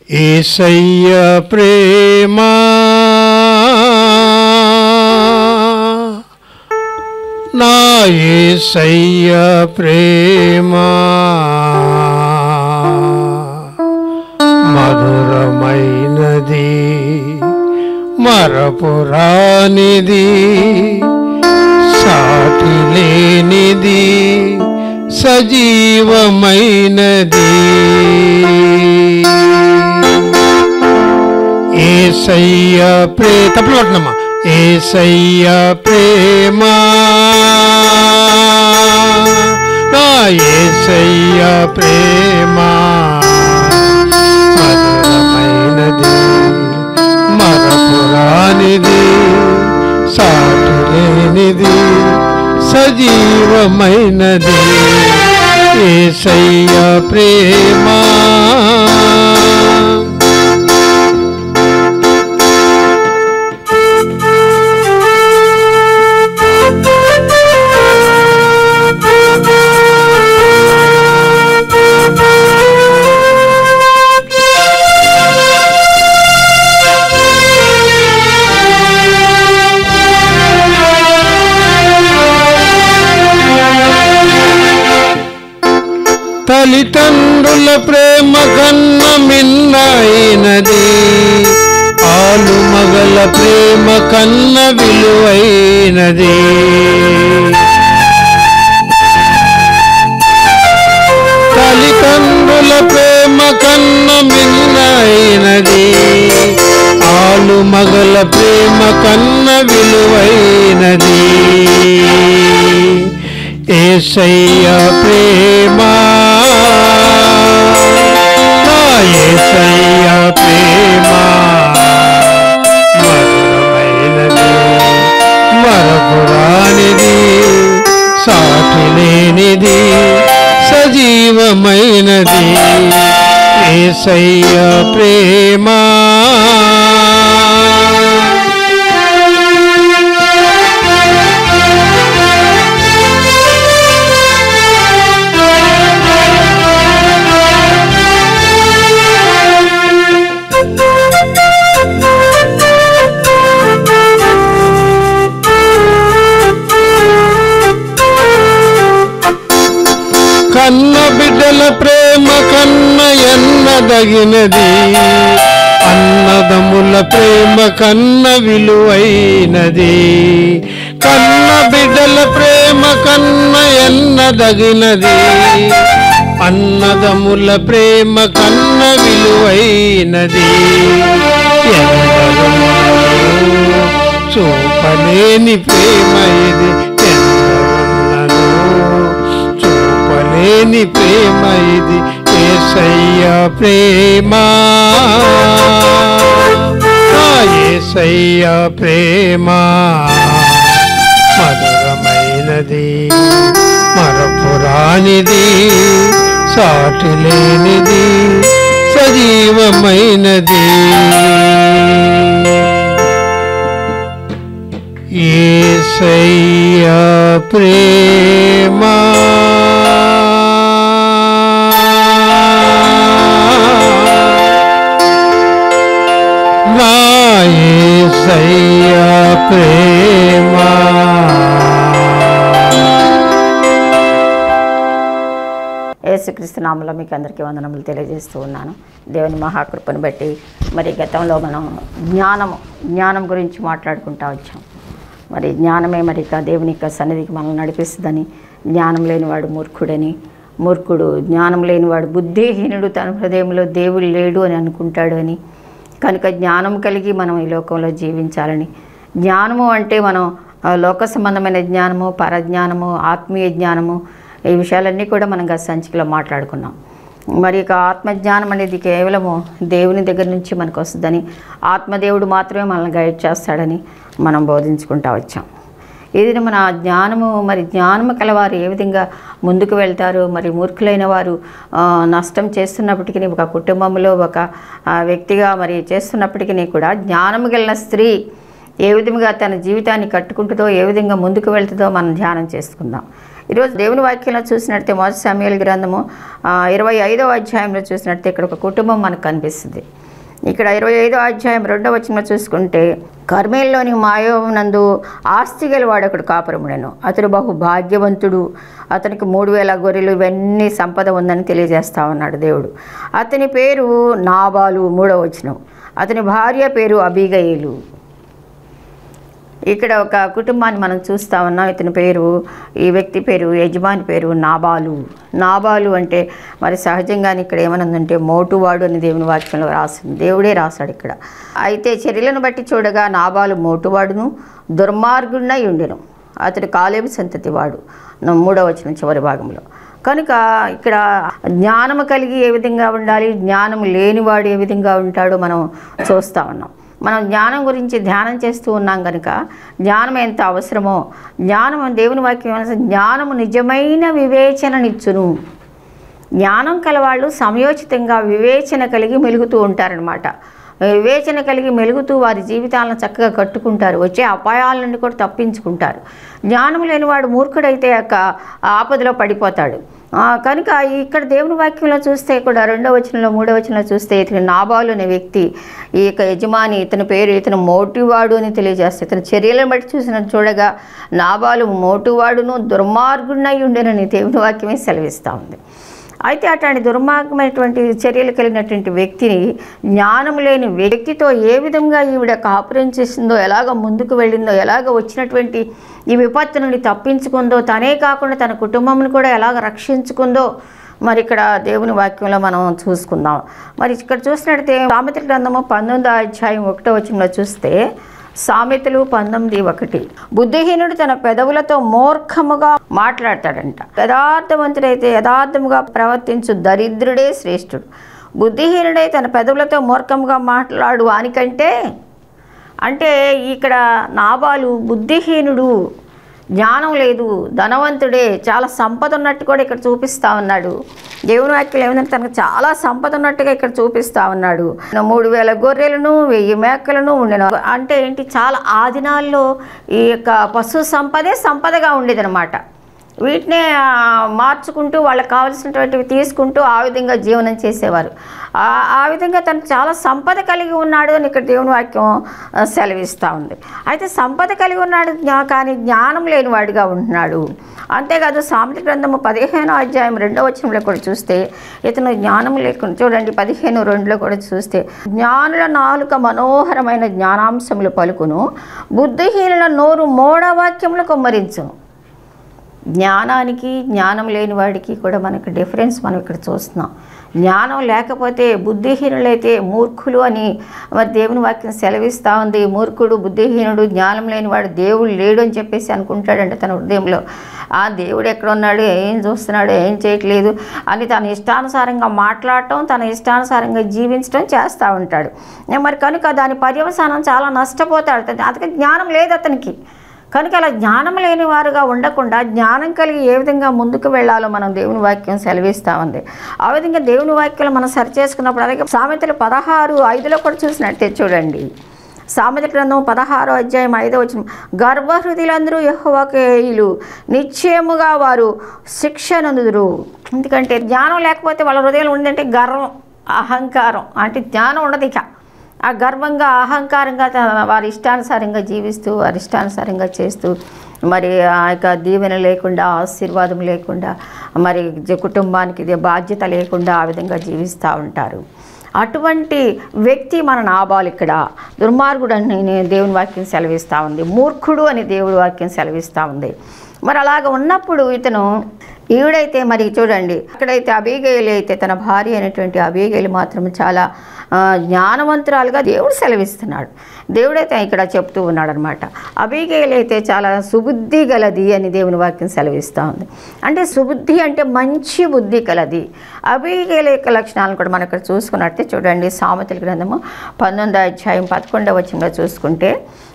యేసయ్య ప్రేమ నా యేసయ్య ప్రేమ మధురమైనది మరపురానిది సాటి లేనిది సజీవమైనది యేసయ్య తప్పులు పట్టినమ్మా యేసయ్య ప్రేమ నా యేసయ్య ప్రేమ మధురమైనది మరపురానిది సాటి లేనిది సజీవమైనది యేసయ్య ప్రేమ తల్లిదండ్రుల ప్రేమ కన్న మిన్నైనది ఆలు మగల ప్రేమ కన్న విలువైనది తల్లిదండ్రుల ప్రేమ కన్న మిన్నైనది ఆలు మగల ప్రేమ కన్న విలువైనది యేసయ్య ప్రేమ నా యేసయ్య ప్రేమ మధురమైనది మరపురానిది సాటి లేనిది సజీవమైనది యేసయ్య ప్రేమ కన్న బిడ్డల ప్రేమ కన్న ఎన్నదగినది అన్నదమ్ముల ప్రేమ కన్న విలువైనది కన్న బిడ్డల ప్రేమ కన్న ఎన్నదగినది అన్నదమ్ముల ప్రేమ కన్న విలువైనది చూపలేని ప్రేమ ఇది లేని ప్రేమ ఇది యేసయ్య ప్రేమ యేసయ్య ప్రేమ మధురమైనది మరపురానిది సాటి లేనిది సజీవమైనది యేసయ్య ప్రేమ యేసయ్య ప్రేమ యేసుక్రీస్తు నామములో మీకు అందరికీ వందనములు తెలియజేస్తూ ఉన్నాను. దేవుని మహాకృపను బట్టి మరి గతంలో మనం జ్ఞానం గురించి మాట్లాడుకుంటూ వచ్చాం. మరి జ్ఞానమే మరి దేవుని యొక్క సన్నిధికి మనల్ని నడిపిస్తుందని, జ్ఞానం లేనివాడు మూర్ఖుడు జ్ఞానం లేనివాడు బుద్ధిహీనుడు, తన హృదయంలో దేవుడు లేడు అని అనుకుంటాడు అని. కనుక జ్ఞానం కలిగి మనం ఈ లోకంలో జీవించాలని, జ్ఞానము అంటే మనం లోక సంబంధమైన జ్ఞానము, పరజ్ఞానము, ఆత్మీయ జ్ఞానము, ఈ విషయాలన్నీ కూడా మనం గత సంచికలో మాట్లాడుకున్నాం. మరి ఇక ఆత్మజ్ఞానం అనేది కేవలము దేవుని దగ్గర నుంచి మనకు వస్తుందని, ఆత్మదేవుడు మాత్రమే మనల్ని గైడ్ చేస్తాడని మనం బోధించుకుంటూ వచ్చాం. ఇది మన జ్ఞానము, మరి జ్ఞానము కలవారు ఏ విధంగా ముందుకు వెళ్తారు, మరి మూర్ఖులైన వారు నష్టం చేస్తున్నప్పటికీ, ఒక కుటుంబంలో ఒక వ్యక్తిగా మరి చేస్తున్నప్పటికీ కూడా జ్ఞానము కలిగిన స్త్రీ ఏ విధంగా తన జీవితాన్ని కట్టుకుంటుందో, ఏ విధంగా ముందుకు వెళ్తుందో మనం ధ్యానం చేసుకుందాం. ఈరోజు దేవుని వాక్యంలో చూసినట్టే మొదటి సమూయేలు గ్రంథము 25వ అధ్యాయంలో చూసినట్టే ఇక్కడ ఒక కుటుంబం మనకు కనిపిస్తుంది. ఇక్కడ 25వ అధ్యాయం 2వ వచనంలో చూసుకుంటే, కర్మేల్లోని మాయోనందు ఆస్తి గలవాడు ఒకడు కాపురముడెను. అతడు బహు భాగ్యవంతుడు, అతనికి 3000 గొర్రెలు ఇవన్నీ సంపద ఉందని తెలియజేస్తా ఉన్నాడు దేవుడు. అతని పేరు నాబాలు. 3వ వచనం, అతని భార్య పేరు అబీగయీలు. ఇక్కడ ఒక కుటుంబాన్ని మనం చూస్తూ ఉన్నాం. ఇతని పేరు, ఈ వ్యక్తి పేరు, యజమాని పేరు నాబాలు. నాబాలు అంటే మరి సహజంగానే ఇక్కడ ఏమనుందంటే మోటువాడు అని దేవుని వాక్యంలో రాసింది. దేవుడే రాశాడు ఇక్కడ. అయితే చర్యలను బట్టి చూడగా నాబాలు మోటువాడును దుర్మార్గుడినై ఉండెను. అతడు కాలేబు సంతతి వాడు. 3వ వచనం చివరి భాగంలో. కనుక ఇక్కడ జ్ఞానము కలిగి ఏ విధంగా ఉండాలి, జ్ఞానం లేనివాడు ఏ విధంగా ఉంటాడో మనం చూస్తూ ఉన్నాం. మనం జ్ఞానం గురించి ధ్యానం చేస్తూ ఉన్నాం కనుక జ్ఞానం ఎంత అవసరమో, జ్ఞానం దేవుని వాక్యం జ్ఞానము నిజమైన వివేచననిచ్చును. జ్ఞానం కలవాళ్ళు సమయోచితంగా వివేచన కలిగి మెలుగుతూ ఉంటారనమాట. వివేచన కలిగి మెలుగుతూ వారి జీవితాలను చక్కగా కట్టుకుంటారు, వచ్చే అపాయాల నుండి కూడా తప్పించుకుంటారు. జ్ఞానం లేనివాడు మూర్ఖుడైతే ఆపదలో పడిపోతాడు. కనుక ఇక్కడ దేవుని వాక్యంలో చూస్తే కూడా 2వ వచనంలో 3వ వచనంలో చూస్తే ఇతను నాబాలు అనే వ్యక్తి, ఈ యొక్క యజమాని, ఇతని పేరు, ఇతను మోటువాడు అని తెలియజేస్తే, ఇతని చర్యలను బట్టి చూడగా నాబాలు మోటువాడును దుర్మార్గుడినై ఉండేనని దేవుని వాక్యమే సెలవిస్తూ ఉంది. అయితే అట్లాంటి దుర్మార్గమైనటువంటి చర్యలు కలిగినటువంటి వ్యక్తిని, జ్ఞానం లేని వ్యక్తితో ఏ విధంగా ఈవిడ కాపురం చేసిందో, ఎలాగ ముందుకు వెళ్ళిందో, ఎలాగ వచ్చినటువంటి ఈ విపత్తు నుండి తప్పించుకుందో, తనే కాకుండా తన కుటుంబంను కూడా ఎలాగ రక్షించుకుందో మరి ఇక్కడ దేవుని వాక్యంలో మనం చూసుకుందాం. మరి ఇక్కడ చూసినట్లయితే సామెతల గ్రంథము 19వ అధ్యాయం 1వ వచనంలో చూస్తే, సామెతలు 19:1, బుద్ధిహీనుడు తన పెదవులతో మూర్ఖముగా మాట్లాడతాడంట. యథార్థవంతుడైతే యథార్థముగా ప్రవర్తించు దరిద్రుడే శ్రేష్ఠుడు. బుద్ధిహీనుడై తన పెదవులతో మూర్ఖముగా మాట్లాడు వానికంటే, అంటే ఇక్కడ నాబాలు బుద్ధిహీనుడు, జ్ఞానం లేదు, ధనవంతుడే, చాలా సంపద ఉన్నట్టు కూడా ఇక్కడ చూపిస్తూ ఉన్నాడు. దేవుని వాక్యం ఏమిటంటే తనకు చాలా సంపద ఉన్నట్టుగా ఇక్కడ చూపిస్తూ ఉన్నాడు. 3000 గొర్రెలను 1000 మేకలను ఉండేను. అంటే ఏంటి, చాలా ఆ దినాల్లో ఈ యొక్క పశు సంపదగా ఉండేదన్నమాట. వీటినే మార్చుకుంటూ వాళ్ళకి కావాల్సినటువంటివి తీసుకుంటూ ఆ విధంగా జీవనం చేసేవారు. ఆ విధంగా తను చాలా సంపద కలిగి ఉన్నాడు అని ఇక్కడ దేవుని వాక్యం సెలవిస్తూ ఉంది. అయితే సంపద కలిగి ఉన్నాడు కానీ జ్ఞానం లేనివాడిగా ఉంటున్నాడు. అంతేకాదు సామెతల గ్రంథము 15వ అధ్యాయం 2వ వచనంలో కూడా చూస్తే, ఇతను జ్ఞానం లేకుండా, చూడండి 15:2లో కూడా చూస్తే, జ్ఞానుల నాలుక మనోహరమైన జ్ఞానాంశములు పలుకును, బుద్ధిహీనుల నోరు మూఢవాక్యములు కొమ్మరించును. జ్ఞానానికి జ్ఞానం లేని వాడికి కూడా మనకు డిఫరెన్స్ మనం ఇక్కడ చూస్తున్నాం. జ్ఞానం లేకపోతే బుద్ధిహీనులైతే మూర్ఖులు అని మరి దేవుని వాక్యం సెలవిస్తూ ఉంది. మూర్ఖుడు, బుద్ధిహీనుడు, జ్ఞానం లేనివాడు దేవుడు లేడు అని చెప్పేసి అనుకుంటాడంటే తన హృదయంలో, ఆ దేవుడు ఎక్కడ ఉన్నాడు, ఏం చూస్తున్నాడు, ఏం చేయట్లేదు అని తన ఇష్టానుసారంగా మాట్లాడటం, తన ఇష్టానుసారంగా జీవించడం చేస్తూ ఉంటాడు. మరి కనుక దాని పర్యవసానం చాలా నష్టపోతాడు. అతనికి జ్ఞానం లేదు అతనికి. కనుక అలా జ్ఞానం లేని వారుగా ఉండకుండా జ్ఞానం కలిగి ఏ విధంగా ముందుకు వెళ్ళాలో మనం దేవుని వాక్యం సెలవిస్తూ ఉంది. ఆ విధంగా దేవుని వాక్యాలు మనం సరి చేసుకున్నప్పుడు, అలాగే సామెతలు 16:5లో కూడా చూసినట్టే చూడండి. సామెతల గ్రంథం 16వ అధ్యాయం 5వ వచనం, గర్వహృదయులందరూ యెహోవాకేయులు, నిశ్చయముగా వారు శిక్షనందుదురు. ఎందుకంటే జ్ఞానం లేకపోతే వాళ్ళ హృదయంలో ఉందంటే గర్వం, అహంకారం, అంటే జ్ఞానం ఉండదు. ఇక ఆ గర్వంగా, అహంకారంగా వారి ఇష్టానుసారంగా జీవిస్తూ, వారి ఇష్టానుసారంగా చేస్తూ, మరి ఆ యొక్క దీవెన లేకుండా, ఆశీర్వాదం లేకుండా, మరి కుటుంబానికి బాధ్యత లేకుండా ఆ విధంగా జీవిస్తూ ఉంటారు. అటువంటి వ్యక్తి మన నాబాలు. ఇక్కడ దుర్మార్గుడు అని దేవుని వాక్యం సెలవిస్తూ ఉంది, మూర్ఖుడు అని దేవుడి వాక్యం సెలవిస్తూ ఉంది. మరి అలాగ ఉన్నప్పుడు ఇతను, ఈవిడైతే మరి చూడండి, అక్కడైతే అబీగయలు అయితే తన భార్య అయినటువంటి అబీగయలు మాత్రం చాలా జ్ఞానవంతురాలుగా దేవుడు సెలవిస్తున్నాడు. దేవుడైతే ఇక్కడ చెప్తూ ఉన్నాడు అనమాట. అబీగయలు అయితే చాలా సుబుద్ధి గలది అని దేవుని వాక్యం సెలవిస్తూ ఉంది. అంటే సుబుద్ధి అంటే మంచి బుద్ధి కలది. అబీగయలు యొక్క లక్షణాలను కూడా మనం ఇక్కడ చూసుకున్నట్టే చూడండి. సామెతల గ్రంథము 19వ అధ్యాయం 11వ వచనంలో చూసుకుంటే,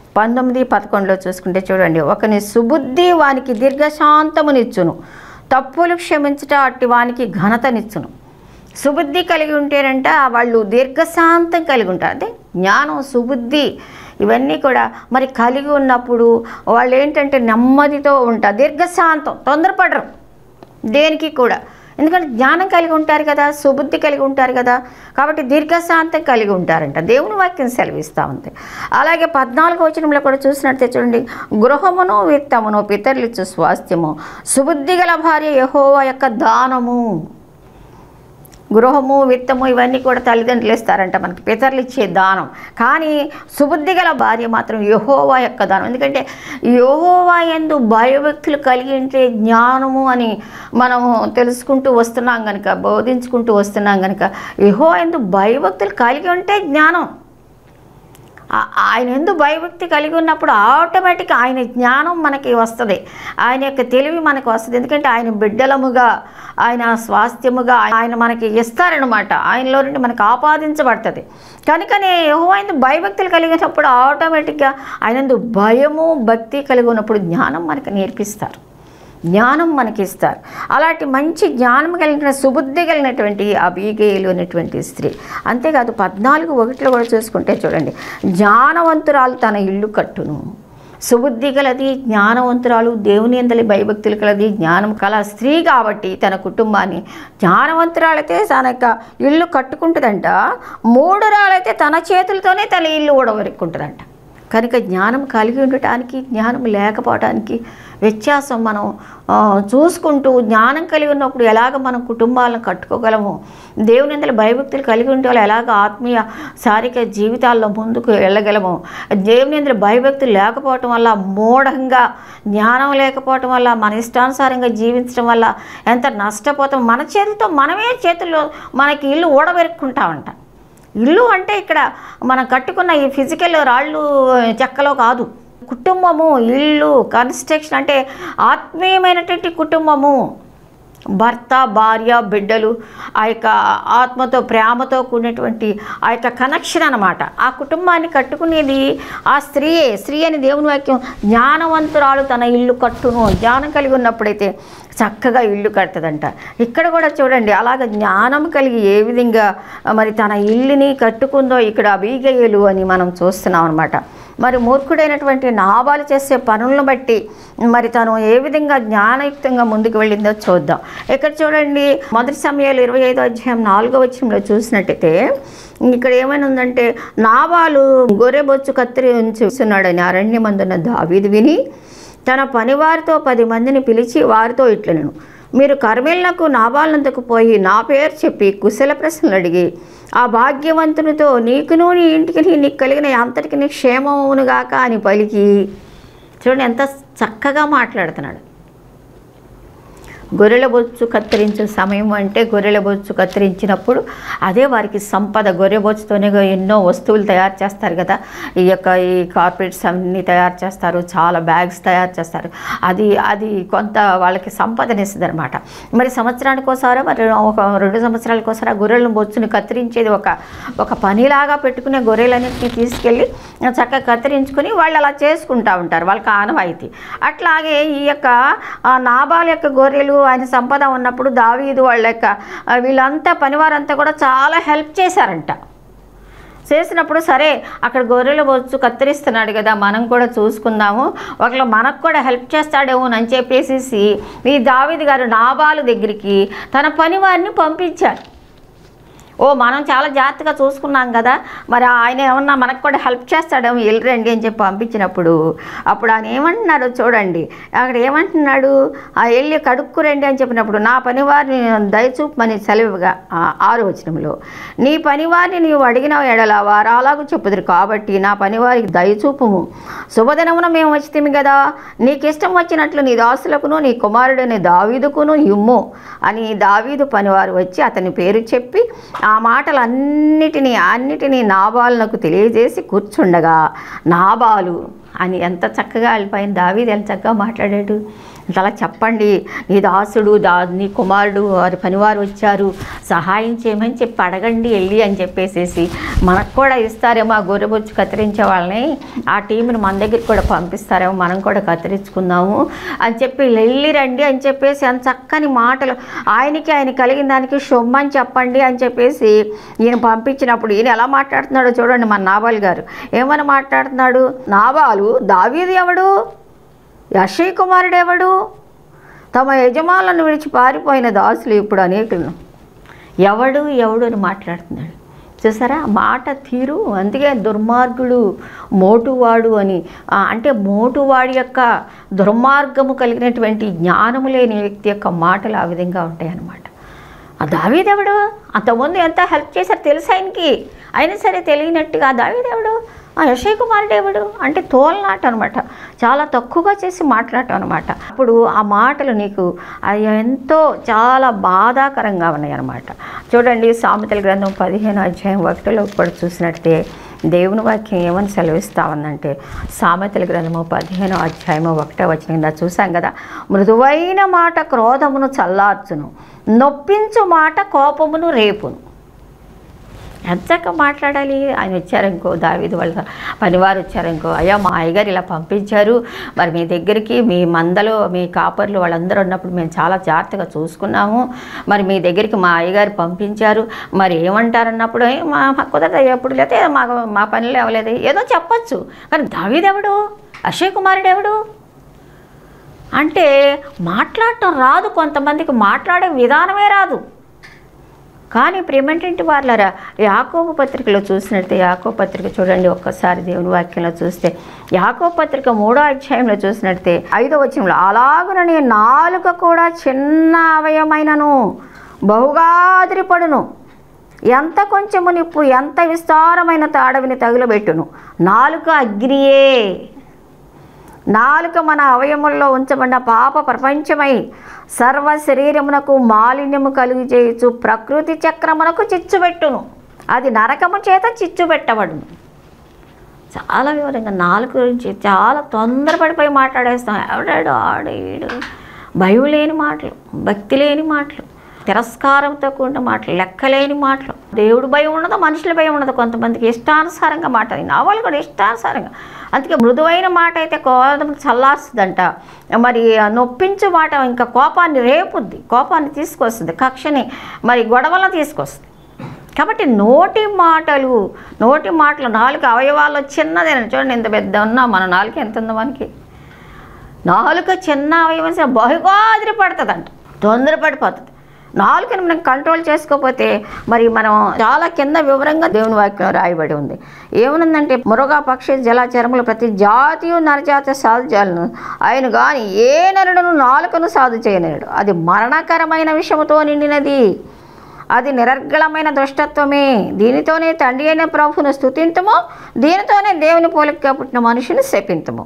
19:11లో చూసుకుంటే చూడండి, ఒకని సుబుద్ధి వానికి దీర్ఘశాంతమునిచ్చును, తప్పులు క్షమించుట అట్టి వానికి ఘనతనిచ్చును. సుబుద్ధి కలిగి ఉంటేనంట వాళ్ళు దీర్ఘశాంతం కలిగి ఉంటారు. అంటే జ్ఞానం, సుబుద్ధి ఇవన్నీ కూడా మరి కలిగి ఉన్నప్పుడు వాళ్ళు ఏంటంటే నెమ్మదితో ఉంటారు, దీర్ఘశాంతం, తొందరపడరు దేనికి కూడా. ఎందుకంటే జ్ఞానం కలిగి ఉంటారు కదా, సుబుద్ధి కలిగి ఉంటారు కదా, కాబట్టి దీర్ఘశాంతం కలిగి ఉంటారంట. దేవుని వాక్యం సెలవిస్తూ ఉంది. అలాగే 14వ వచనంలో కూడా చూసినట్టే చూడండి, గృహమును విత్తమును పితరులిచ్చు స్వాస్థ్యము, సుబుద్ధి గల భార్య యెహోవా యొక్క దానము. గృహము విత్తము ఇవన్నీ కూడా తల్లిదండ్రులు ఇస్తారంట మనకి, పితరులు ఇచ్చే దానం. కానీ సుబుద్ధి గల భార్య మాత్రం యెహోవా యొక్క దానం. ఎందుకంటే యెహోవా యందు భయభక్తులు కలిగి ఉంటే జ్ఞానము అని మనము తెలుసుకుంటూ వస్తున్నాం కనుక, బోధించుకుంటూ వస్తున్నాం కనుక, యెహోవా యందు భయభక్తులు కలిగి ఉంటే జ్ఞానం. ఆయన ఎందు భయభక్తి కలిగి ఉన్నప్పుడు ఆటోమేటిక్గా ఆయన జ్ఞానం మనకి వస్తుంది, ఆయన యొక్క తెలివి మనకు వస్తుంది. ఎందుకంటే ఆయన బిడ్డలముగా, ఆయన స్వాస్థ్యముగా ఆయన మనకి ఇస్తారనమాట, ఆయనలో నుండి మనకు ఆపాదించబడుతుంది. కనుకనే యెహోవా యందు భయభక్తులు కలిగినప్పుడు ఆటోమేటిక్గా ఆయన యందు భయము భక్తి కలిగి ఉన్నప్పుడు జ్ఞానం మనకు నేర్పిస్తారు, జ్ఞానం మనకిస్తారు. అలాంటి మంచి జ్ఞానం కలిగిన సుబుద్ధి కలిగినటువంటి అబీగయలు అనేటువంటి స్త్రీ. అంతేకాదు 14:1 కూడా చూసుకుంటే చూడండి, జ్ఞానవంతురాలు తన ఇల్లు కట్టును. సుబుద్ధి కలది, జ్ఞానవంతురాలు, దేవుని యందలి భయభక్తులు కలది, జ్ఞానం కల స్త్రీ కాబట్టి తన కుటుంబాన్ని, జ్ఞానవంతురాలైతే తన యొక్క ఇల్లు కట్టుకుంటుందంట, మూఢురాలైతే తన చేతులతోనే తన ఇల్లు ఊడవరుక్కుంటుందంట. కనుక జ్ఞానం కలిగి ఉండటానికి, జ్ఞానం లేకపోవడానికి వ్యత్యాసం మనం చూసుకుంటూ, జ్ఞానం కలిగి ఉన్నప్పుడు ఎలాగ మనం కుటుంబాలను కట్టుకోగలము, దేవుని యందలి భయభక్తులు కలిగి ఉంటే వాళ్ళు ఎలాగ ఆత్మీయ శారీరక జీవితాల్లో ముందుకు వెళ్ళగలము. దేవుని యందలి భయభక్తులు లేకపోవటం వల్ల, మూఢంగా జ్ఞానం లేకపోవటం వల్ల, మన ఇష్టానుసారంగా జీవించడం వల్ల ఎంత నష్టపోతాం. మన చేతులతో మనమే చేతుల్లో మనకి ఇల్లు ఊడబెరుక్కుంటామంట. ఇల్లు అంటే ఇక్కడ మనం కట్టుకున్న ఈ ఫిజికల్ రాళ్ళు చెక్కలో కాదు, కుటుంబము, ఇల్లు, కన్స్ట్రక్షన్ అంటే ఆత్మీయమైనటువంటి కుటుంబము, భర్త, భార్య, బిడ్డలు, ఆ యొక్క ఆత్మతో ప్రేమతో కూడినటువంటి ఆ యొక్క కనెక్షన్ అన్నమాట. ఆ కుటుంబాన్ని కట్టుకునేది ఆ స్త్రీయే. స్త్రీ అని దేవుని వాక్యం, జ్ఞానవంతురాలు తన ఇల్లు కట్టును. జ్ఞానం కలిగి ఉన్నప్పుడైతే చక్కగా ఇల్లు కడుతుందంట. ఇక్కడ కూడా చూడండి, అలాగ జ్ఞానం కలిగి ఏ విధంగా మరి తన ఇల్లుని కట్టుకుందో ఇక్కడ అబీగయలు అని మనం చూస్తున్నాం అనమాట. మరి మూర్ఖుడైనటువంటి నాబాలు చేసే పనులను బట్టి మరి తను ఏ విధంగా జ్ఞానయుక్తంగా ముందుకు వెళ్ళిందో చూద్దాం. ఇక్కడ చూడండి, 1 సమూయేలు 25:4 వచనంలో చూసినట్టయితే ఇక్కడ ఏమైనా ఉందంటే, నాబాలు గొర్రెబొచ్చు కత్తిరించున్నాడని అరణ్యమందున్న దావీదు విని తన పనివారితో 10 మందిని పిలిచి వారితో ఇట్లనెను, మీరు కర్మెలునకు నాబాలునందుకు పోయి నా పేరు చెప్పి కుశల ప్రశ్నలు అడిగి ఆ భాగ్యవంతునితో నీకును నీ ఇంటికి నీకు కలిగిన అంతటికి నీ క్షేమమునుగాక అని పలికి. చూడండి ఎంత చక్కగా మాట్లాడుతున్నాడు. గొర్రెల బొచ్చు కత్తిరించే సమయం అంటే గొర్రెల బొచ్చు కత్తిరించినప్పుడు అదే వారికి సంపద. గొర్రె బొచ్చుతోనే ఎన్నో వస్తువులు తయారు చేస్తారు కదా, ఈ కార్పెట్స్ అన్నీ తయారు చేస్తారు, చాలా బ్యాగ్స్ తయారు చేస్తారు. అది కొంత వాళ్ళకి సంపదనిస్తుంది అనమాట. మరి సంవత్సరానికి ఒకసారి, మరి ఒక 2 సంవత్సరాలకు ఒకసారి ఆ గొర్రెల బొచ్చుని కత్తిరించేది ఒక పనిలాగా పెట్టుకునే గొర్రెలన్నింటినీ తీసుకెళ్ళి చక్కగా కత్తిరించుకొని వాళ్ళు అలా చేసుకుంటూ ఉంటారు, వాళ్ళకి ఆనవాయితీ. అట్లాగే ఈ యొక్క నాబాల్ యొక్క గొర్రెలు ఆయన సంపద ఉన్నప్పుడు దావీదు వాళ్ళ యొక్క వీళ్ళంతా పనివారంతా కూడా చాలా హెల్ప్ చేశారంట. చేసినప్పుడు సరే అక్కడ గొర్రెలు బొచ్చు కత్తిరిస్తున్నాడు కదా, మనం కూడా చూసుకుందాము, ఒకవేళ మనకు కూడా హెల్ప్ చేస్తాడేమో అని చెప్పేసి ఈ దావీదు గారు నాబాలు దగ్గరికి తన పనివారిని పంపించారు. మనం చాలా జాగ్రత్తగా చూసుకున్నాం కదా, మరి ఆయన ఏమన్నా మనకు కూడా హెల్ప్ చేస్తాడేమో, వెళ్ళరండి అని చెప్పి పంపించినప్పుడు అప్పుడు ఆయన ఏమంటున్నాడో చూడండి. అక్కడ ఏమంటున్నాడు, వెళ్ళి కడుక్కురండి అని చెప్పినప్పుడు నా పనివారిని దయచూపమని సెలవుగా 6వ వచనంలో, నీ పనివారిని నీవు అడిగిన ఎడల వారు అలాగూ చెప్పుదురు కాబట్టి నా పనివారికి దయచూపుము, శుభదినమున మేము వచ్చితిమి కదా, నీకు ఇష్టం వచ్చినట్లు నీ దాసులకును నీ కుమారుడైన దావీదుకును ఇమ్ము అని దావీదు పనివారు వచ్చి అతని పేరు చెప్పి ఆ మాటలన్నిటినీ నాబాలునకు తెలియజేసి కూర్చుండగా నాబాలు అని ఎంత చక్కగా వెళ్ళిపోయింది. దావీదు ఎంత చక్కగా మాట్లాడాడు. అలా చెప్పండి, నీ దాసుడు నీ కుమారుడు వారి పనివారు వచ్చారు, సహాయం చేయమని చెప్పి అడగండి వెళ్ళి అని చెప్పేసేసి మనకు కూడా ఇస్తారేమో, ఆ గొర్రెబొచ్చు కత్తిరించే వాళ్ళని ఆ టీంని మన దగ్గరికి కూడా పంపిస్తారేమో, మనం కూడా కత్తిరించుకుందాము అని చెప్పి వెళ్ళి రండి అని చెప్పేసి అంత చక్కని మాటలు ఆయన కలిగిన దానికి సొమ్మని చెప్పండి అని చెప్పేసి ఈయన పంపించినప్పుడు ఈయన ఎలా మాట్లాడుతున్నాడో చూడండి. మన నాబాల్ గారు ఏమని మాట్లాడుతున్నాడు? నాబాలు దావీదు ఎవడు, యెషై కుమారుడు ఎవడు, తమ యజమానులను విడిచి పారిపోయిన దాసులు ఇప్పుడు అనేకులను ఎవడు అని మాట్లాడుతున్నాడు. చూసారా మాట తీరు? అందుకే దుర్మార్గుడు మోటువాడు అని, అంటే మోటువాడి యొక్క దుర్మార్గము కలిగినటువంటి జ్ఞానము లేని వ్యక్తి యొక్క మాటలు ఆ విధంగా ఉంటాయి అన్నమాట. ఆ దావీదెవడు? అంతకుముందు ఎంత హెల్ప్ చేశారు తెలుసు ఆయనకి, అయినా సరే తెలియనట్టుగా ఆ దావీదెవడు, యెషై కుమారుడు ఎవడు అంటే తోలనాట అనమాట. చాలా తక్కువగా చేసి మాట్లాడటం అనమాట. అప్పుడు ఆ మాటలు నీకు అవి ఎంతో చాలా బాధాకరంగా ఉన్నాయి అన్నమాట. చూడండి సామెతల గ్రంథం 15:1 కూడా చూసినట్టే దేవుని వాక్యం ఏమని సెలవిస్తా ఉందంటే, సామెతల గ్రంథము 15:1 చూసాం కదా, మృదువైన మాట క్రోధమును చల్లార్చును, నొప్పించు మాట కోపమును రేపును. ఎంతగా మాట్లాడాలి? ఆయన వచ్చారనుకో, దావీదు వాళ్ళ పనివారు వచ్చారనుకో, అయ్యా మా అయ్యగారు ఇలా పంపించారు, మరి మీ దగ్గరికి మీ మందలో మీ కాపర్లు వాళ్ళందరూ ఉన్నప్పుడు మేము చాలా జాగ్రత్తగా చూసుకున్నాము, మరి మీ దగ్గరికి మా అయ్యగారు పంపించారు, మరి ఏమంటారన్నప్పుడు మా కుదరదు ఎప్పుడు, లేకపోతే మా పనులు అవ్వలేదు ఏదో చెప్పచ్చు. కానీ దావీదెవడు, యెషై కుమారుడు ఎవడు అంటే మాట్లాడటం రాదు. కొంతమందికి మాట్లాడే విధానమే రాదు. కానీ ప్రేమేంటంటే వాళ్ళరా యాకోబు పత్రికలో చూసినట్టే, యాకోబు పత్రిక చూడండి ఒక్కసారి దేవుని వాక్యంలో చూస్తే, యాకోబు పత్రిక 3వ చూసినట్టే 5వ వచనంలో, అలాగునని నాలుక కూడా చిన్న అవయమైనను బహుగా అదిరిపడును, ఎంత కొంచెము నిప్పు ఎంత విస్తారమైన తాడవిని తగులబెట్టును, నాలుక అగ్నియే. నాలుక మన అవయముల్లో ఉంచబడిన పాప ప్రపంచమై సర్వ శరీరమునకు మాలిన్యము కలుగు చేయొచ్చు, ప్రకృతి చక్రమునకు చిచ్చుపెట్టును, అది నరకము చేత చిచ్చుపెట్టబడును. చాలా వివరంగా నాలుక గురించి చాలా తొందరపడిపోయి మాట్లాడేస్తాం. ఎవడాడు ఆడేడు, భయం లేని మాటలు, భక్తి లేని మాటలు, తిరస్కారంతో కూడిన మాటలు, లెక్కలేని మాటలు. దేవుడు భయం ఉండదు, మనుషుల భయం ఉండదు. కొంతమందికి ఇష్టానుసారంగా మాట్లాడి, నా వాళ్ళు కూడా ఇష్టానుసారంగా. అందుకే మృదువైన మాట అయితే కోపం చల్లారుస్తుందంట, మరి నొప్పించు మాట ఇంకా కోపాన్ని రేపుద్ది, కోపాన్ని తీసుకొస్తుంది, కక్షని మరి గొడవలను తీసుకొస్తుంది. కాబట్టి నోటి మాటలు నాలుగు అవయవాల్లో చిన్నదేనా చూడండి, ఇంత పెద్ద ఉన్నా మన నాలుగు ఎంత ఉందో మనకి. నాలుక చిన్న అవయవం బహుగా అదిరిపడుతుందంట, తొందరపడిపోతుంది. నాలుకని మనం కంట్రోల్ చేసుకోకపోతే మరి మనం చాలా కింద వివరంగా దేవుని వాక్యంలో రాయబడి ఉంది. ఏమనుందంటే, మృగ పక్షి జలచరములు ప్రతి జాతీయ నరజాత సాధు చేయాలను ఆయన కానీ ఏ నరుడును నాలుకను సాధు చేయలేడు, అది మరణకరమైన విషముతో నిండినది, అది నిరర్గళమైన దుష్టత్వమే. దీనితోనే తండ్రి అయిన ప్రభువును స్తుతింతుము, దీనితోనే దేవుని పోలికగా పుట్టిన మనుషుని శపింతుము.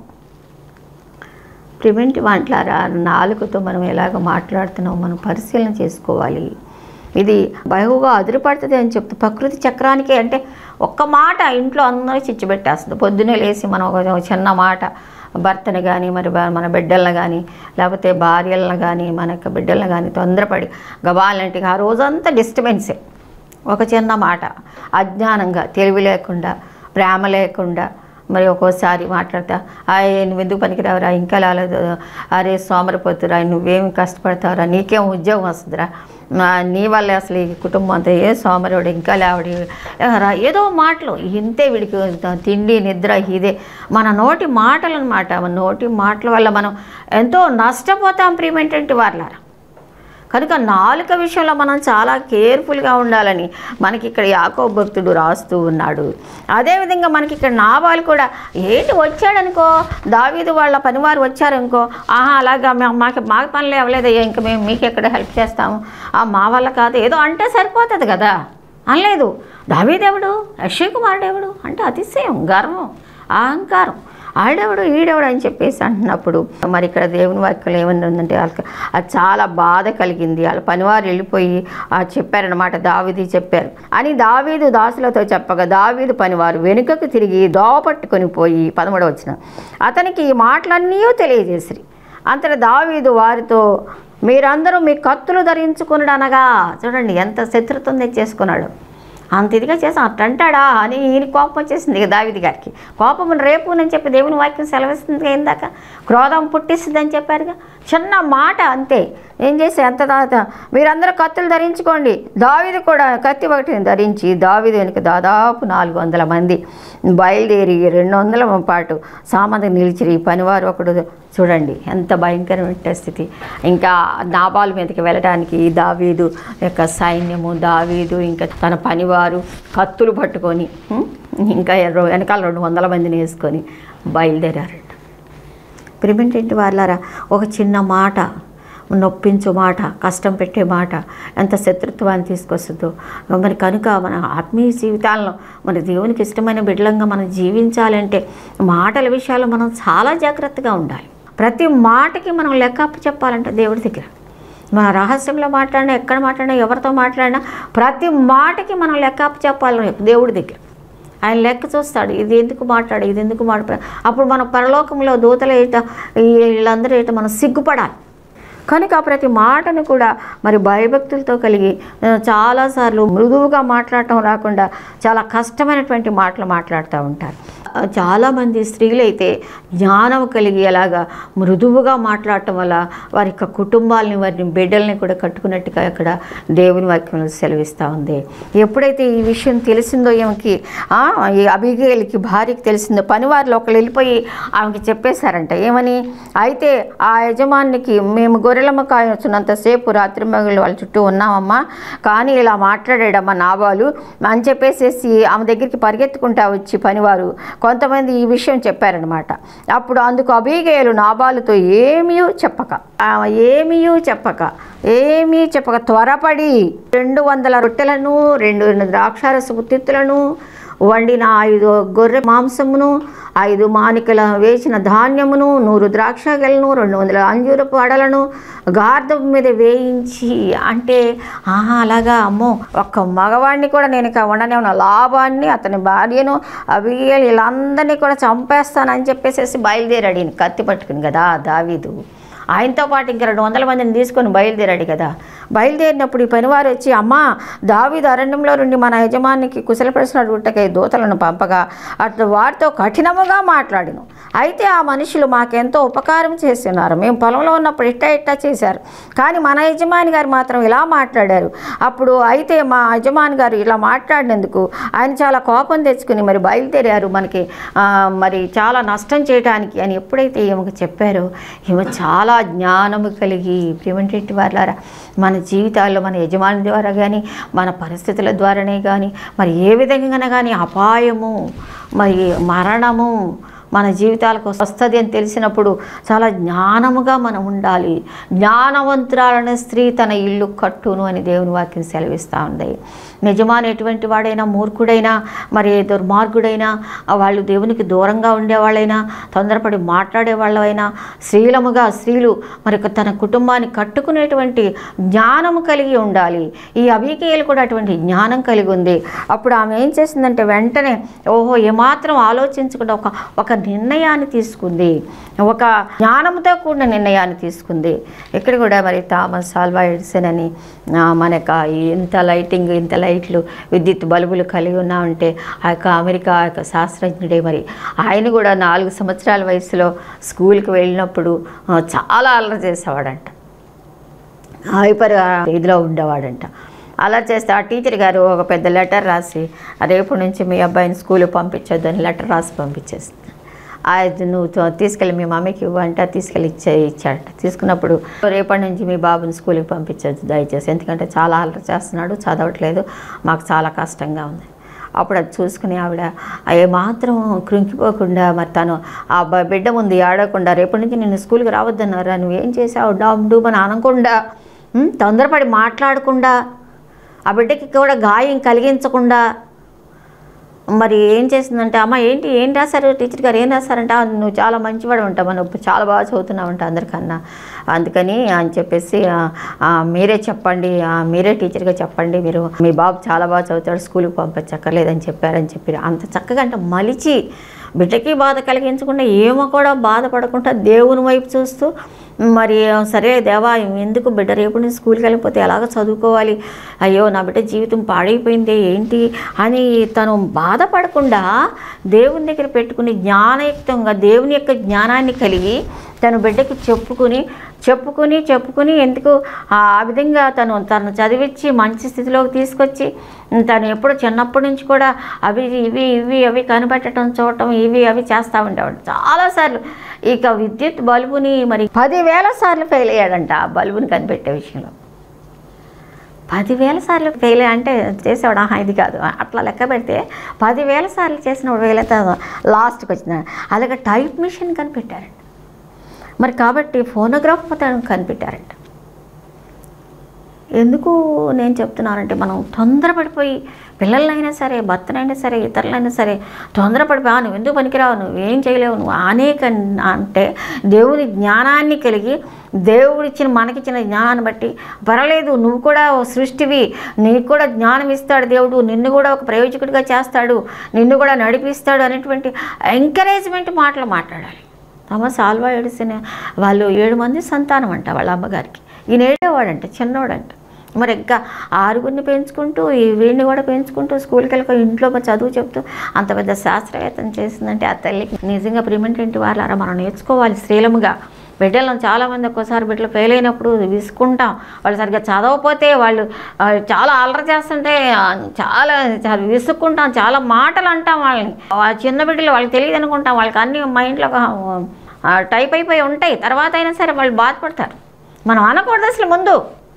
ప్రివెంట్ మాట్లారా నాలుకతో మనం ఎలాగ మాట్లాడుతున్నామో మనం పరిశీలన చేసుకోవాలి. ఇది బహుగా అదిరిపడుతుంది అని చెప్తూ ప్రకృతి చక్రానికి అంటే ఒక్క మాట ఇంట్లో అందరూ చిచ్చుపెట్టేస్తుంది. పొద్దున్నే లేచి మనం ఒక చిన్న మాట భర్తని కానీ మరి మన బిడ్డలను కానీ లేకపోతే భార్యలను కానీ మన యొక్క బిడ్డలను కానీ తొందరపడి గబాలంటే ఆ రోజంతా డిస్టర్బెన్సే. ఒక చిన్న మాట అజ్ఞానంగా, తెలివి లేకుండా, ప్రేమ లేకుండా మరి ఒక్కోసారి మాట్లాడతా, నువ్వు ఎందుకు పనికిరావురా, ఇంకా రాలేదు, అరే సోమరిపోతురా, నువ్వేమి కష్టపడతావురా, నీకేం ఉద్యోగం వస్తుందిరా, నీ వల్ల అసలు ఈ కుటుంబం అంతా ఏ సోమరివాడు, ఇంకా లేవడి ఏదో మాటలు ఇంతే, వీడికి తిండి నిద్ర ఇదే. మన నోటి మాటలు అనమాట. మన నోటి మాటల వల్ల మనం ఎంతో నష్టపోతాం ప్రియమైనటువంటి వాళ్ళారా. కనుక నాలుక విషయంలో మనం చాలా కేర్ఫుల్గా ఉండాలని మనకి ఇక్కడ యాకోబు భక్తుడు రాస్తూ ఉన్నాడు. అదేవిధంగా మనకి ఇక్కడ నాబాలు కూడా ఏంటి వచ్చాడనుకో, దావీదు వాళ్ళ పనివారు వచ్చారనుకో, అలాగా మాకు పనులు అవ్వలేదయ్యా, ఇంకా మేము మీకు ఎక్కడ హెల్ప్ చేస్తాము, మా వల్ల కాదు ఏదో అంటే సరిపోతుంది కదా అనలేదు. దావీదెవడు, యెషై కుమారుడు ఎవడు అంటే అతిశయం, గర్వం, అహంకారం. ఆడెవడు ఈడెవడు అని చెప్పేసి అంటున్నప్పుడు మరి ఇక్కడ దేవుని వాక్యం ఏమన్నా ఉందంటే వాళ్ళకి అది చాలా బాధ కలిగింది. వాళ్ళ పనివారు వెళ్ళిపోయి చెప్పారనమాట, దావీదు చెప్పారు అని దావీదు దాసులతో చెప్పగా దావీదు పనివారు వెనుకకు తిరిగి దోపట్టుకొని పోయి 13వ వచనం అతనికి ఈ మాటలన్నీ తెలియజేసిరి. అంతటా దావీదు వారితో మీరందరూ మీ కత్తులు ధరించుకున్నాడు అనగా, చూడండి ఎంత శత్రుత్వం తెచ్చేసుకున్నాడు. అంత ఇదిగా చేసాం అట్టంటాడా అని ఈయన కోపం వచ్చేసింది ఇక దావీదు గారికి. కోపం రేపు అని చెప్పి దేవుని వాక్యం సెలవిస్తుంది ఇందాక, క్రోధం పుట్టిస్తుంది అని చెప్పారుగా. చిన్న మాట అంతే. ఏం చేసి ఎంత తర్వాత మీరందరూ కత్తులు ధరించుకోండి. దావీదు కూడా కత్తి ఒకటిని ధరించి దావీదు వెనుక దాదాపు 400 మంది బయలుదేరి 200 పాటు సామంతి నిలిచిరి. పనివారు ఒకడు చూడండి ఎంత భయంకరమైన స్థితి. ఇంకా నాబాలు మీదకి వెళ్ళడానికి దావీదు యొక్క సైన్యము, దావీదు ఇంకా తన పనివారు కత్తులు పట్టుకొని ఇంకా వెనకాల 200 మందిని వేసుకొని బయలుదేరారంట. ప్రిమిటెంట్ వాళ్ళారా, ఒక చిన్న మాట, నొప్పించు మాట, కష్టం పెట్టే మాట ఎంత శత్రుత్వాన్ని తీసుకొస్తుందో. మరి కనుక మన ఆత్మీయ జీవితాలను మన దేవునికి ఇష్టమైన బిడ్డలంగా మనం జీవించాలంటే మాటల విషయాల్లో మనం చాలా జాగ్రత్తగా ఉండాలి. ప్రతి మాటకి మనం లెక్కప్పు చెప్పాలంటే దేవుడి దగ్గర. మన రహస్యంలో మాట్లాడినా, ఎక్కడ మాట్లాడినా, ఎవరితో మాట్లాడినా ప్రతి మాటకి మనం లెక్కప్పు చెప్పాలి దేవుడి దగ్గర. ఆయన లెక్క చూస్తాడు, ఇది ఎందుకు మాట్లాడు, ఇది ఎందుకు మాట్లాడు. అప్పుడు మన పరలోకంలో దూతలు ఏట వీళ్ళందరూ ఏట మనం సిగ్గుపడాలి. కనుక ప్రతి మాటను కూడా మరి భయభక్తులతో కలిగి చాలాసార్లు మృదువుగా మాట్లాడటం రాకుండా చాలా కష్టమైనటువంటి మాటలు మాట్లాడుతూ ఉంటారు. చాలామంది స్త్రీలు అయితే జ్ఞానం కలిగి అలాగా మృదువుగా మాట్లాడటం వల్ల వారి యొక్క కుటుంబాలని, వారిని బిడ్డల్ని కూడా కట్టుకున్నట్టుగా ఇక్కడ దేవుని వాక్యంలో సెలవిస్తూ ఉంది. ఎప్పుడైతే ఈ విషయం తెలిసిందో ఈమెకి, ఈ అబిగేలుకి భార్యకి తెలిసిందో, పనివారిలో ఒకళ్ళు వెళ్ళిపోయి ఆమెకి చెప్పేశారంట. ఏమని? అయితే ఆ యజమానికి మేము గొర్రెలమ్మ కాయొచ్చినంతసేపు రాత్రి మగళ్ళు వాళ్ళ చుట్టూ ఉన్నామమ్మా, కానీ ఇలా మాట్లాడాడమ్మా నాబాలు అని చెప్పేసేసి ఆమె దగ్గరికి పరిగెత్తుకుంటా వచ్చి పనివారు కొంతమంది ఈ విషయం చెప్పారనమాట. అప్పుడు అందుకు అబీగయలు నాబాలుతో ఏమీ చెప్పక త్వరపడి 200 రొట్టెలను 2 ద్రాక్షారసపు తిత్తులను వండిన 5 గొర్రె మాంసమును 5 మానికల వేసిన ధాన్యమును 100 ద్రాక్షగలను 200 అంజూరపు అడలను గార్ధపు మీద వేయించి, అంటే అలాగా అమ్మో ఒక్క మగవాడిని కూడా నేను ఇక ఉండనే ఉన్న, లాభాన్ని అతని భార్యను అబీగేలు వీళ్ళందరినీ కూడా చంపేస్తానని చెప్పేసి బయలుదేరాడు. ఈయన కత్తి పట్టుకుని కదా దావీదు. ఆయనతో పాటు ఇంకా 200 మందిని తీసుకొని బయలుదేరాడు కదా. బయలుదేరినప్పుడు ఈ పనివారు వచ్చి, అమ్మా దావీదు అరణ్యంలో నుండి మన యజమానికి కుశల ప్రశ్న అడుగుటకై దూతలను పంపగా అట్లా వారితో కఠినముగా మాట్లాడిను. అయితే ఆ మనుషులు మాకెంతో ఉపకారం చేస్తున్నారు. మేము పొలంలో ఉన్నప్పుడు ఇట్టా చేశారు, కానీ మన యజమాని గారు మాత్రం ఇలా మాట్లాడారు. అప్పుడు అయితే మా యజమాని గారు ఇలా మాట్లాడినందుకు ఆయన చాలా కోపం తెచ్చుకుని మరి బయలుదేరారు మనకి మరి చాలా నష్టం చేయడానికి అని ఎప్పుడైతే ఈమెకు చెప్పారో, ఈమె చాలా జ్ఞానము కలిగి ప్రిమిటెంట్ వాళ్ళారా మన జీవితాల్లో మన యజమాని ద్వారా కానీ మన పరిస్థితుల ద్వారానే కానీ మరి ఏ విధంగా కానీ అపాయము మరి మరణము మన జీవితాలకు వస్తుంది అని తెలిసినప్పుడు చాలా జ్ఞానముగా మనం ఉండాలి. జ్ఞానవంతురాలైన స్త్రీ తన ఇల్లు కట్టును అని దేవుని వాక్యం సెలవిస్తూ ఉంది. యజమాని ఎటువంటి వాడైనా, మూర్ఖుడైనా మరి దుర్మార్గుడైనా, వాళ్ళు దేవునికి దూరంగా ఉండేవాళ్ళైనా, తొందరపడి మాట్లాడే వాళ్ళైనా, స్త్రీలు మరి తన కుటుంబాన్ని కట్టుకునేటువంటి జ్ఞానము కలిగి ఉండాలి. ఈ అబీగయలు కూడా అటువంటి జ్ఞానం కలిగి ఉంది. అప్పుడు ఆమె ఏం చేసిందంటే వెంటనే ఏమాత్రం ఆలోచించకుండా ఒక నిర్ణయాన్ని తీసుకుంది, ఒక జ్ఞానంతో కూడిన నిర్ణయాన్ని తీసుకుంది. ఇక్కడ కూడా మరి థామస్ ఆల్వా ఎడిసన్ అని మనక ఇంత లైట్లు విద్యుత్ బల్బులు కలిగి ఉన్నామంటే ఆ యొక్క అమెరికా యొక్క శాస్త్రజ్ఞుడే. మరి ఆయన కూడా 4 సంవత్సరాల వయసులో స్కూల్కి వెళ్ళినప్పుడు చాలా అల్లరి చేసేవాడంట, హైపర్ ఇదిలో ఉండేవాడంట. అలా చేస్తే ఆ టీచర్ గారు ఒక పెద్ద లెటర్ రాసి, రేపు నుంచి మీ అబ్బాయిని స్కూల్కి పంపించొద్దు అని లెటర్ రాసి పంపించేస్తుంది. అది నువ్వు తీసుకెళ్ళి మీ మమ్మీకి ఇవ్వంట, తీసుకెళ్ళి ఇచ్చాడట. తీసుకున్నప్పుడు రేపటి నుంచి మీ బాబుని స్కూల్కి పంపించొద్దు దయచేసి, ఎందుకంటే చాలా అల్లరి చేస్తున్నాడు, చదవట్లేదు, మాకు చాలా కష్టంగా ఉంది. అప్పుడు అది చూసుకుని ఆవిడ ఏమాత్రం కృంగిపోకుండా మరి తను ఆ బిడ్డ ముందు ఆడకుండా, రేపటి నుంచి నేను స్కూల్కి రావద్దన్నారా, నువ్వేం చేసావు డూమని అనకుండా, తొందరపడి మాట్లాడకుండా, ఆ బిడ్డకి కూడా గాయం కలిగించకుండా మరి ఏం చేసిందంటే, అమ్మ ఏంటి ఏం రాశారు టీచర్ గారు, ఏం రాశారంటే, నువ్వు చాలా మంచివాడు ఉంటావు, నువ్వు చాలా బాగా చదువుతున్నావు అంట అందరికన్నా, అందుకని అని చెప్పేసి మీరే చెప్పండి, మీరే టీచర్గా చెప్పండి, మీరు మీ బాబు చాలా బాగా చదువుతాడు, స్కూల్కి పంపించక్కర్లేదని చెప్పారని చెప్పి అంత చక్కగా అంటే మలిచి బిడ్డకి బాధ కలిగించకుండా ఏమో కూడా బాధపడకుండా దేవుని వైపు చూస్తూ మరి సరే దేవా ఎందుకు బిడ్డ రేపు నేను స్కూల్కి వెళ్ళిపోతే ఎలాగ చదువుకోవాలి, అయ్యో నా బిడ్డ జీవితం పాడైపోయింది ఏంటి అని తను బాధపడకుండా దేవుని దగ్గర పెట్టుకుని జ్ఞానయుక్తంగా దేవుని యొక్క జ్ఞానాన్ని కలిగి తను బిడ్డకి చెప్పుకుని ఎందుకు ఆ విధంగా తను చదివించి మంచి స్థితిలోకి తీసుకొచ్చి తను ఎప్పుడు చిన్నప్పటి నుంచి కూడా అవి కనిపెట్టడం చూడటం అవి చేస్తూ ఉండేవాడు చాలాసార్లు. ఇక విద్యుత్ బల్బుని మరి 10,000 సార్లు ఫెయిల్ అయ్యాడంట ఆ బల్బుని కనిపెట్టే విషయంలో. 10,000 సార్లు ఫెయిల్ అంటే చేసేవాడు, ఇది కాదు అట్లా లెక్క పెడితే 10,000 సార్లు చేసిన ఫెయిల్ అయితే లాస్ట్కి వచ్చింది. అలాగే టైప్ మిషన్ కనిపెట్టారంట, మరి కాబట్టి ఫోనోగ్రాఫ్ కనిపెట్టారంట. ఎందుకు నేను చెప్తున్నానంటే, మనం తొందరపడిపోయి పిల్లలైనా సరే భర్తనైనా సరే ఇతరులైనా సరే తొందరపడిపోయి నువ్వు ఎందుకు పనికిరావు, నువ్వేం చేయలేవు, నువ్వు అనేక అంటే దేవుని జ్ఞానాన్ని కలిగి దేవుడిచ్చిన మనకిచ్చిన జ్ఞానాన్ని బట్టి పర్వాలేదు, నువ్వు కూడా సృష్టివి, నీకు కూడా జ్ఞానం ఇస్తాడు దేవుడు, నిన్ను కూడా ఒక ప్రయోజకుడిగా చేస్తాడు, నిన్ను కూడా నడిపిస్తాడు అనేటువంటి ఎంకరేజ్మెంట్ మాటలు మాట్లాడాలి. థామస్ ఆల్వా ఎడిసన్ వాళ్ళు 7 మంది సంతానం అంట వాళ్ళ అమ్మగారికి, ఈయన 7వ వాడంట, చిన్నవాడంట. మరి ఇంకా 6గురిని పెంచుకుంటూ వీడిని కూడా పెంచుకుంటూ స్కూల్కి వెళ్ళక ఇంట్లో చదువు చెప్తూ అంత పెద్ద శాస్త్రవేత్తను చేసిందంటే ఆ తల్లికి నిజంగా ప్రిమెంటెంట్ వాళ్ళారా మనం నేర్చుకోవాలి. స్త్రీలముగా బిడ్డలను చాలామంది ఒక్కోసారి బిడ్డలు ఫెయిల్ అయినప్పుడు విసుకుంటాం, వాళ్ళు సరిగ్గా చదవకపోతే వాళ్ళు చాలా అల్లరి చేస్తుంటే చాలా విసుక్కుంటాం, చాలా మాటలు అంటాం వాళ్ళని. చిన్న బిడ్డలు వాళ్ళకి తెలియదు అనుకుంటాం, వాళ్ళకి అన్ని మైండ్లో టైప్ అయిపోయి ఉంటాయి, తర్వాత అయినా సరే వాళ్ళు బాధపడతారు. మనం అనకూడదు అసలు, ముందు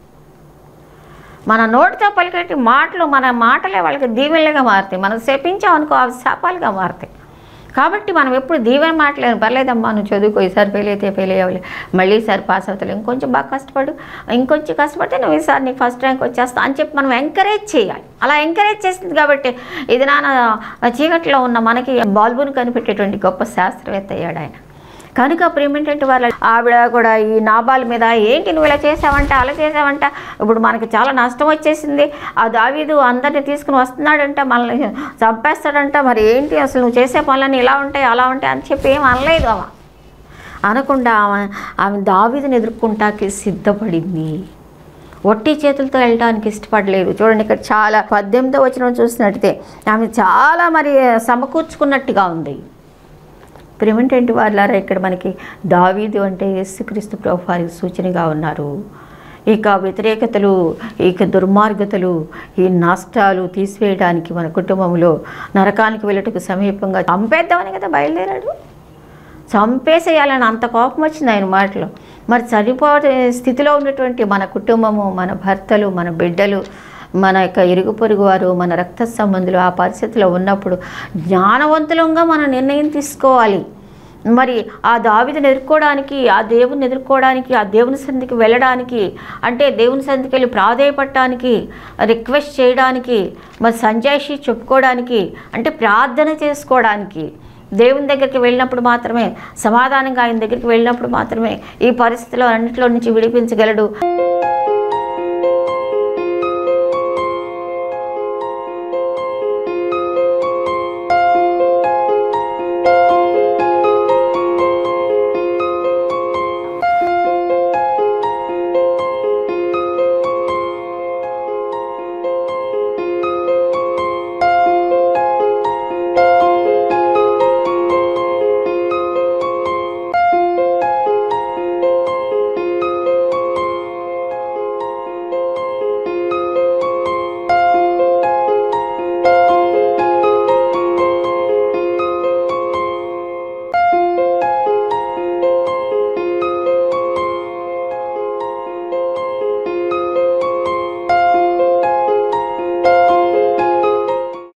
మన నోటితో పలికేటి మాటలు మన మాటలే వాళ్ళకి దీవెనలుగా మారుతాయి, మనం శపించామనుకో అవి శాపాలుగా మారుతాయి. కాబట్టి మనం ఎప్పుడు దీవెన మాటలేను, పర్లేదమ్మా నువ్వు చదువుకో, ఈసారి ఫెయిల్ అయితే ఫెయిల్ అయ్యాలి, మళ్ళీ ఈసారి పాస్ అవుతావు, ఇంకొంచెం బాగా కష్టపడు, ఇంకొంచెం కష్టపడితే నువ్వు ఈసారి నీకు ఫస్ట్ ర్యాంక్ వచ్చేస్తా అని చెప్పి మనం ఎంకరేజ్ చేయాలి. అలా ఎంకరేజ్ చేసింది కాబట్టి ఇది చీకట్లో ఉన్న మనకి బల్బును కనిపెట్టేటువంటి గొప్ప శాస్త్రవేత్త అయ్యాడు ఆయన. కనుక ప్రిమెంటెంట్ వాళ్ళ ఆవిడ కూడా ఈ నాబాల్ మీద ఏంటి నువ్వు ఇలా చేసావంట అలా చేసావంట, ఇప్పుడు మనకి చాలా నష్టం వచ్చేసింది, ఆ దావీదు అందరినీ తీసుకుని వస్తున్నాడంట, మనల్ని చంపేస్తాడంట, మరి ఏంటి అసలు నువ్వు చేసే పనులన్నీ ఇలా ఉంటాయి అలా ఉంటాయి అని చెప్పి ఏం అనలేదు. అనకుండా ఆమె దావీదుని ఎదుర్కొంటానికి సిద్ధపడింది, ఒట్టి చేతులతో వెళ్ళడానికి ఇష్టపడలేదు. చూడండి ఇక్కడ చాలా 18వ వచనం చూసినట్టయితే ఆమె చాలా మరి సమకూర్చుకున్నట్టుగా ఉంది. ప్రిమెంటెంట్ వాళ్ళారా ఇక్కడ మనకి దావీదు అంటే యేసుక్రీస్తు ప్రభువు వారికి సూచనగా ఉన్నారు. ఇక వ్యతిరేకతలు, ఇక దుర్మార్గతలు, ఈ నష్టాలు తీసివేయడానికి మన కుటుంబంలో నరకానికి వెళ్ళటకు సమీపంగా చంపేద్దామని కదా బయలుదేరాడు, చంపేసేయాలని అంత కోపం వచ్చింది ఆయన మాటలో. మరి చనిపోయే స్థితిలో ఉన్నటువంటి మన కుటుంబము, మన భర్తలు, మన బిడ్డలు, మన యొక్క ఇరుగు పొరుగు వారు, మన రక్త సంబంధులు ఆ పరిస్థితిలో ఉన్నప్పుడు జ్ఞానవంతులంగా మన నిర్ణయం తీసుకోవాలి. మరి ఆ దావీదుని ఎదుర్కోవడానికి, ఆ దేవుని ఎదుర్కోవడానికి, ఆ దేవుని సన్నిధికి వెళ్ళడానికి, అంటే దేవుని సన్నిధికి వెళ్ళి ప్రాధేయపడటానికి, రిక్వెస్ట్ చేయడానికి, మరి సంజాయిషి చెప్పుకోవడానికి, అంటే ప్రార్థన చేసుకోవడానికి దేవుని దగ్గరికి వెళ్ళినప్పుడు మాత్రమే, సమాధానంగా ఆయన దగ్గరికి వెళ్ళినప్పుడు మాత్రమే ఈ పరిస్థితిలో అన్నింటిలో నుంచి విడిపించగలడు.